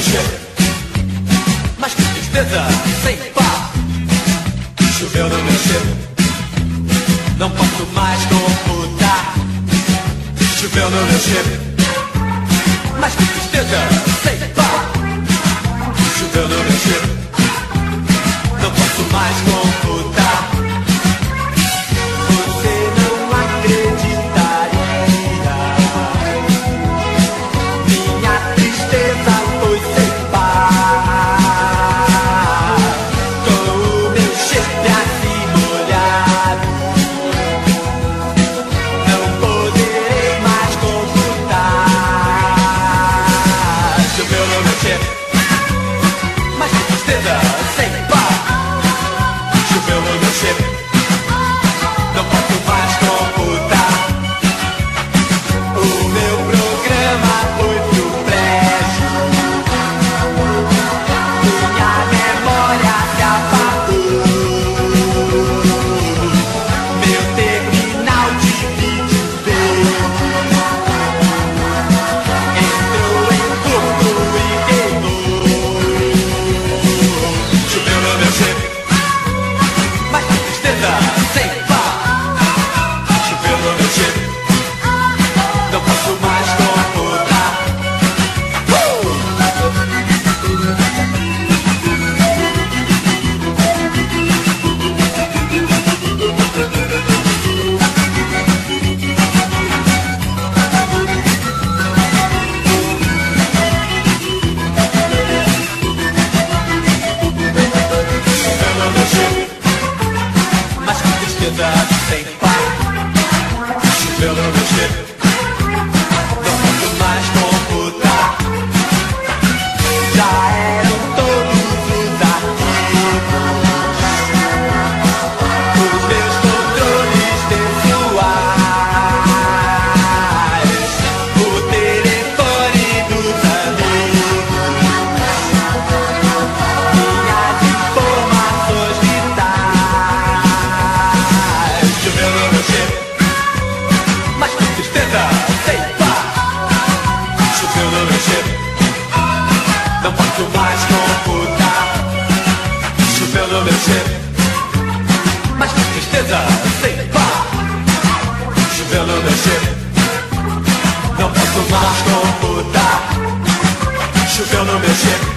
chip. Mas que tristeza, sem par. Choveu no meu chip. Não posso mais computar. Choveu no meu chip. Mas que tristeza, sem par. Choveu no meu chip. Não posso mais computar. Você não acreditaria. Minha tristeza foi sem par. Com o meu chip assim molhado, não poderei mais computar. Choveu no meu chip. Mas que tristeza, sem par. Choveu no meu chip. Não posso mais computar. O meu programa foi pro brejo. Minha memória se apagou. Meu terminal de vídeo verde entrou em curto e queimou. Choveu no meu chip. Mas que tristeza, sem par. Choveu no meu chip. Não posso mais computar. Choveu no meu chip. Mas que tristeza, sem par. Choveu no meu chip. Não posso mais computar. Já eram todos os arquivos. Os meus controles pessoais. O telefone dos amigos. Minhas informações vitais. Choveu no meu chip. Mas que tristeza, sem par. Choveu no meu chip. Não posso mais computar. Choveu no meu chip. Mas que tristeza, sem par. Choveu no meu chip. Não posso mais computar. Choveu no meu chip.